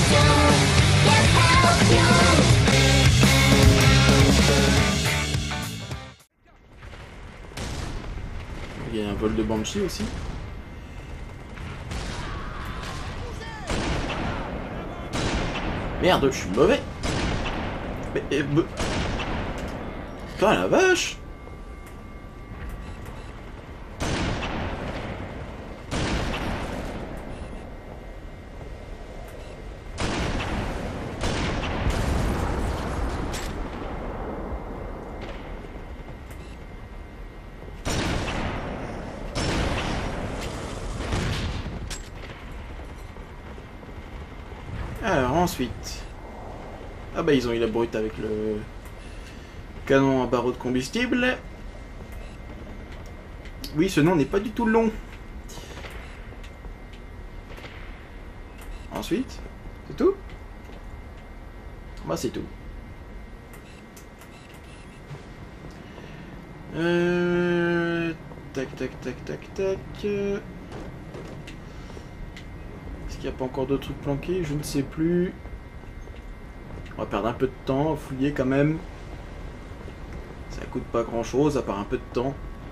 Il y a un vol de Banshee aussi. Merde, je suis mauvais. Mais... Putain la vache. Alors ensuite... Ah bah ils ont eu la brute avec le canon à barreau de combustible. Oui, ce nom n'est pas du tout long. Ensuite, c'est tout? Bah c'est tout. Tac tac tac tac tac. Est-ce qu'il n'y a pas encore d'autres trucs planqués? Je ne sais plus. On va perdre un peu de temps, fouiller quand même. Ça coûte pas grand chose à part un peu de temps.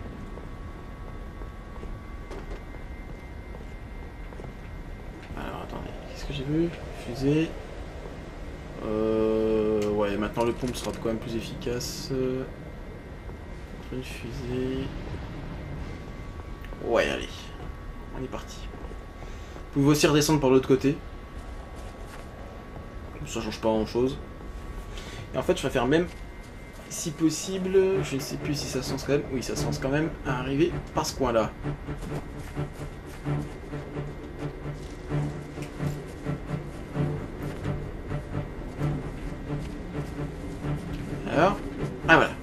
Alors attendez, qu'est-ce que j'ai vu? Fusée. Ouais, maintenant le pompe sera quand même plus efficace. Une fusée. Ouais, allez. On est parti. Vous pouvez aussi redescendre par l'autre côté. Ça change pas grand chose. Et en fait, je préfère même, si possible, je ne sais plus si ça se lance quand même. Oui, ça se lance quand même à arriver par ce coin-là. Alors, ah voilà.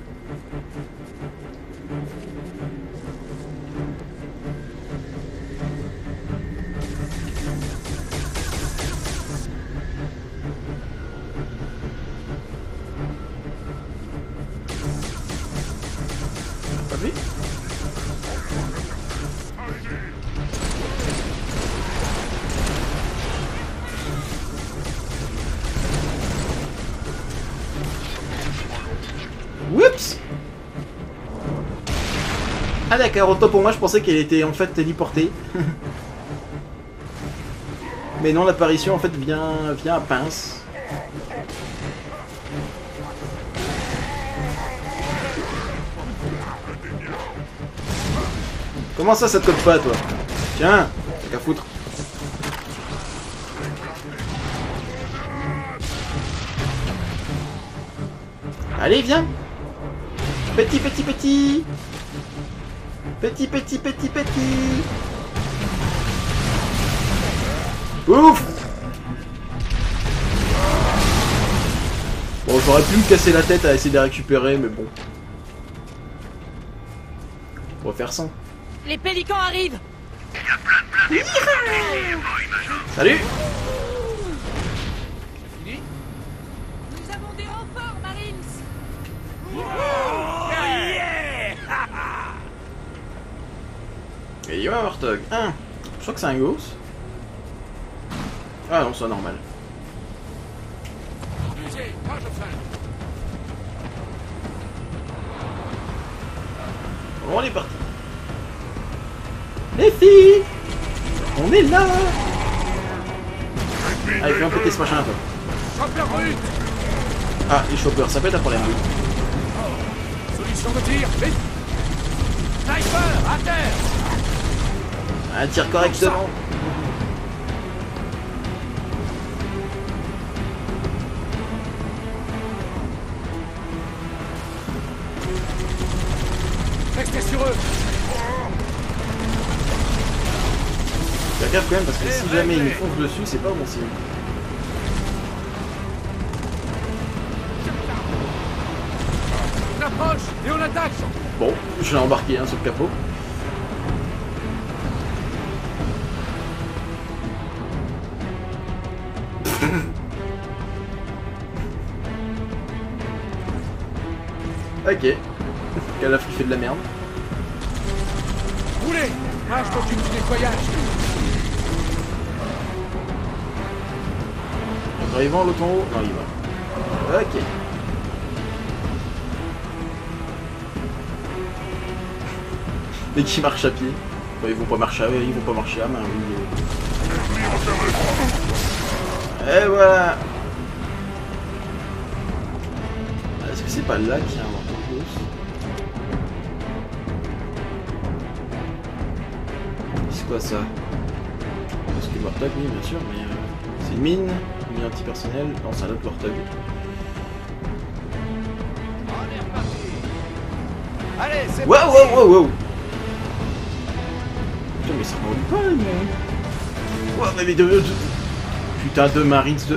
Pas vu? Oups! Ah d'accord, autant pour moi je pensais qu'elle était en fait téléportée. Mais non, l'apparition en fait vient à pince. Comment ça te code pas toi? Tiens, t'as qu'à foutre. Allez, viens! Petit, petit, petit! Petit, petit, petit, petit! Ouf! Bon, j'aurais pu me casser la tête à essayer de la récupérer, mais bon. On va faire sans. Les pélicans arrivent! Salut! Nous avons des renforts, Marines! Et yo, Warthog. Ah, je crois que c'est un Gauss. Ah non, c'est normal. Bon, on est parti. Les filles! On est là! Allez, fais un péter ce machin un peu. Ah, les choppers, ça peut être un problème, oui. Solution de tir, vite! Sniper, à terre! Un tir correctement. Restez sur eux! Fais gaffe quand même parce que si jamais ils nous foncent dessus, c'est pas bon signe. On approche et on attaque! Bon, je l'ai embarqué sur le capot. Ok. Calaf qui fait de la merde. Roulez! Moi, je continue le nettoyage! Arrivant l'autre en haut. Non, il va. Ok. Dès qu'ils marchent à pied. Enfin, ils vont pas marcher à main, oui. Et voilà. Est-ce que c'est pas là qu'il y a un Warthog? C'est quoi ça? Parce que le Warthog, oui, bien sûr, mais c'est une mine antipersonnelle. Non, c'est un autre Warthog. Allez, c'est Wow, parti. wow, wow, wow. Putain, mais ça conduit pas, là, mais... Ouais, mais putain de Marines de...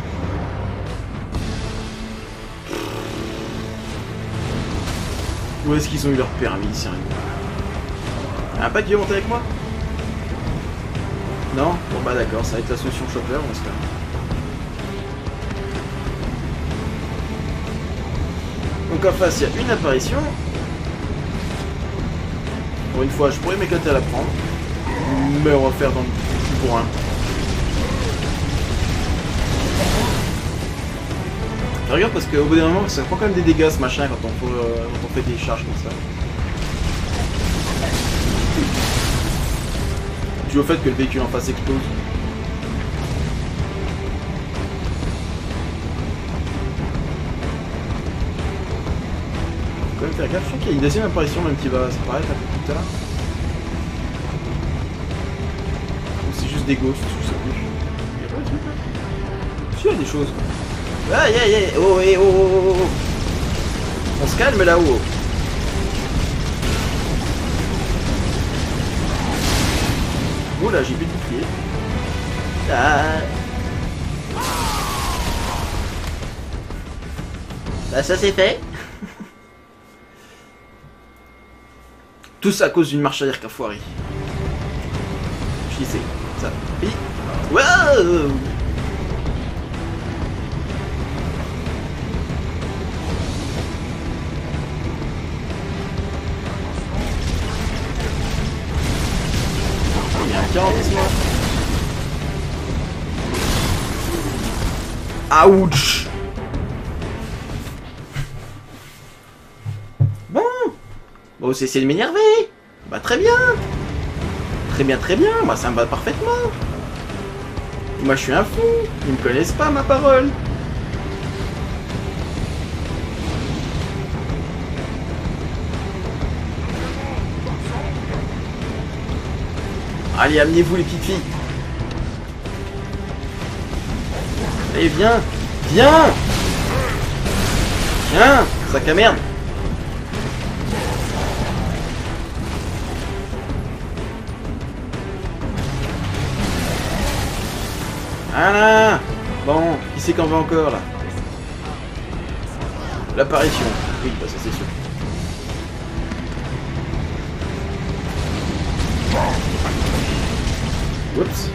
Où est-ce qu'ils ont eu leur permis, sérieux? Un pas qui veut monter avec moi? Non? Bon bah d'accord, ça va être la solution chopper dans ce cas. Donc en face, il y a une apparition. Pour une fois, je pourrais m'éclater à la prendre. Mais on va faire dans le tout pour un. Je regarde parce qu'au bout d'un moment, ça prend quand même des dégâts ce machin quand on fait des charges comme ça. Dû au fait que le véhicule en face explose. Faut quand même faire gaffe, je crois qu'il y a une deuxième apparition même qui va apparaître tout à l'heure. Ou c'est juste des ghosts, je sais plus. Il y a pas de truc là. Si, il y a des choses. Aïe aïe aïe, oh, oh, oh, oh, oh. On se calme là-haut. Oh là, j'ai plus de bouclier. Ah. Bah ça c'est fait. Tout ça à cause d'une marche arrière qu'a foiré. Je disais, ça. Wow. Il y a un 40 moi. Ouch. Bon. Bon, c'est essayer de m'énerver. Bah très bien. Très bien, très bien. Moi ça me va parfaitement. Moi je suis un fou. Ils me connaissent pas ma parole. Allez, amenez-vous les petites filles. Allez, viens. Viens. Viens. Sac à merde. Voilà. Bon, qui c'est qu'on veut encore là? L'apparition. Oui, bah ça c'est sûr. Oups.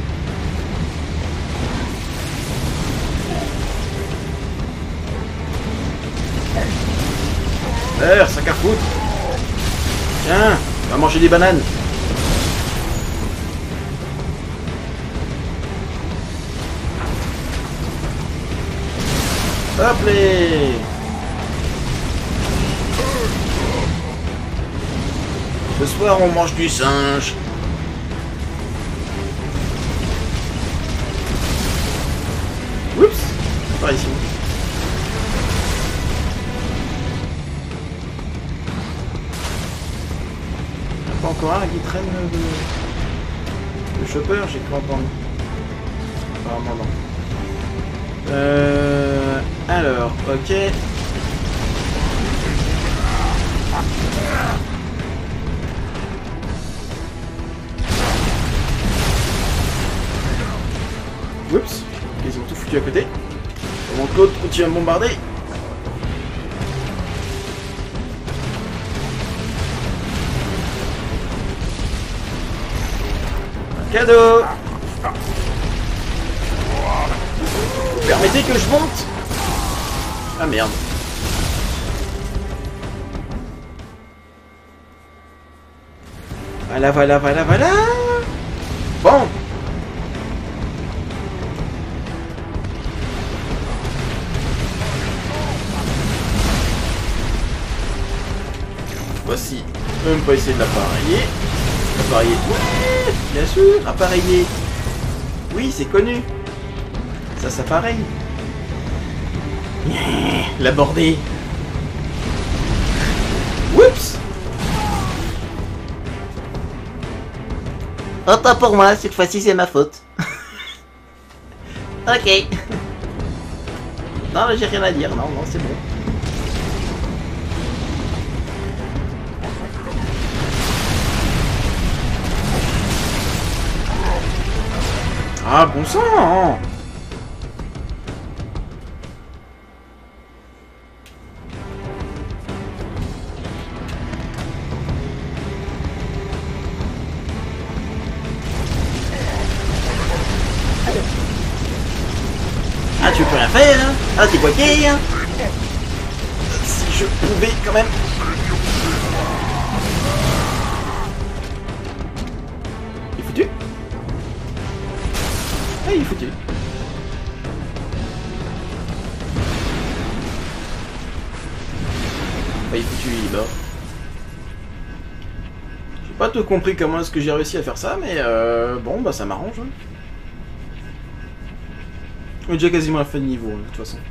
Sac à foutre. Tiens, va manger des bananes. Hop les. Ce soir on mange du singe. Oups, par ici. Il n'y a pas encore un qui traîne de chopper, j'ai cru entendre. Apparemment non. Alors, ok. Oups, ils ont tout foutu à côté. Pendant que l'autre continue à me bombarder. Cadeau. Vous permettez que je monte? Ah merde. Voilà, voilà, voilà, voilà. Bon. fois-ci, même pas essayer de l'appareiller. Appareiller. Ouais, bien sûr, appareiller. Oui, c'est connu. Ça s'appareille. L'aborder. Oups. Autant pour moi, cette fois-ci c'est ma faute. Ok. Non, j'ai rien à dire. Non, non, c'est bon. Ah, bon sang! Ah, tu peux rien faire, hein? Ah, t'es bloqué, hein? Si je pouvais, quand même... Il est foutu? Ah, il est foutu. Ah, il est foutu, il est mort. J'ai pas tout compris comment est-ce que j'ai réussi à faire ça, mais bon, bah ça m'arrange. Hein. On est déjà quasiment à la fin de niveau, hein, de toute façon.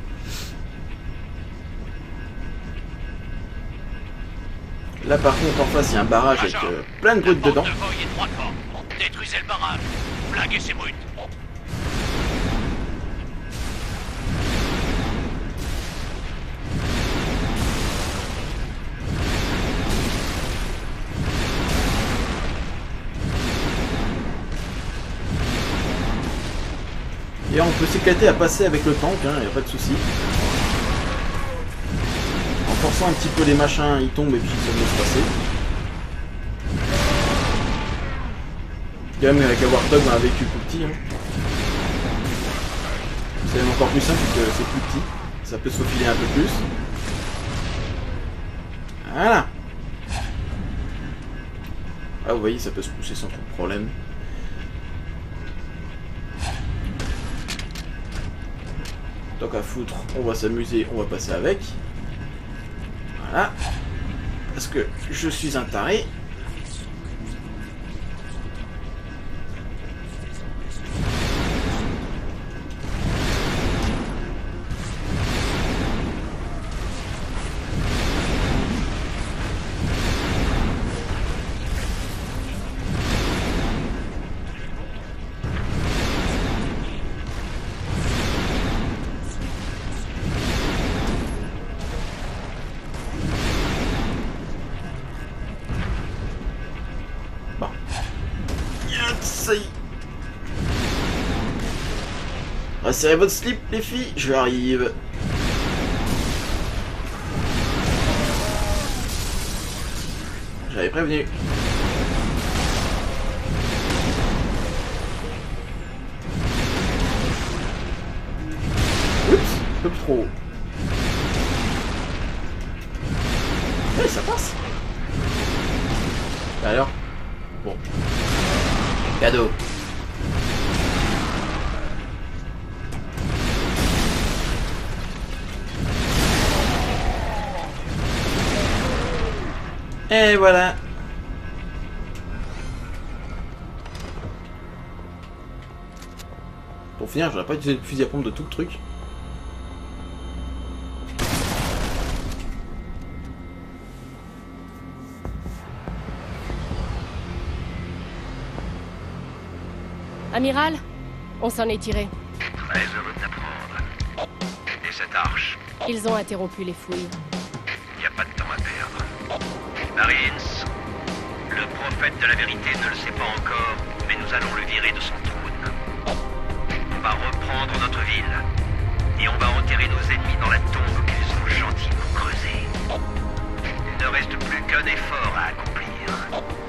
Là, par contre, en face, il y a un barrage avec plein de brutes dedans. Détruisez le barrage. Flinguez ces brutes. Et on peut s'éclater à passer avec le tank, hein, y a pas de souci. En forçant un petit peu les machins, ils tombent et puis ça laisse passer. Quand même avec la Warthog dans un véhicule plus petit. Hein. C'est même encore plus simple que c'est plus petit. Ça peut se faufiler un peu plus. Voilà. Ah vous voyez, ça peut se pousser sans trop de problème. Tant qu'à foutre, on va s'amuser, on va passer avec. Voilà. Parce que je suis un taré. Resserrez votre slip les filles, j'arrive. J'avais prévenu. Oups, un peu trop haut. Ouais, ça passe. Et alors? Bon. Cadeau. Et voilà. Pour finir, j'aurais pas utilisé le fusil à pompe de tout le truc. Amiral, on s'en est tiré. Très heureux de t'apprendre. Et cette arche? Ils ont interrompu les fouilles. Il n'y a pas de temps à perdre. Marines, le prophète de la vérité ne le sait pas encore, mais nous allons le virer de son trône. On va reprendre notre ville, et on va enterrer nos ennemis dans la tombe qu'ils ont gentiment creusée. Il ne reste plus qu'un effort à accomplir.